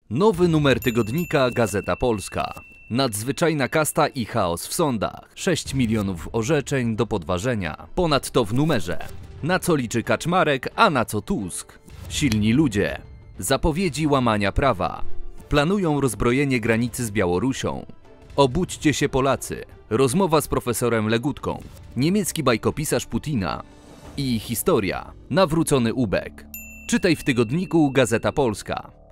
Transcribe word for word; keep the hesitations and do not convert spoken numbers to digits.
Nowy numer tygodnika Gazeta Polska. Nadzwyczajna kasta i chaos w sądach. sześć milionów orzeczeń do podważenia. Ponadto w numerze. Na co liczy Kaczmarek, a na co Tusk? Silni ludzie. Zapowiedzi łamania prawa. Planują rozbrojenie granicy z Białorusią. Obudźcie się Polacy. Rozmowa z profesorem Legutką. Niemiecki bajkopisarz Putina. I historia. Nawrócony ubek. Czytaj w tygodniku Gazeta Polska.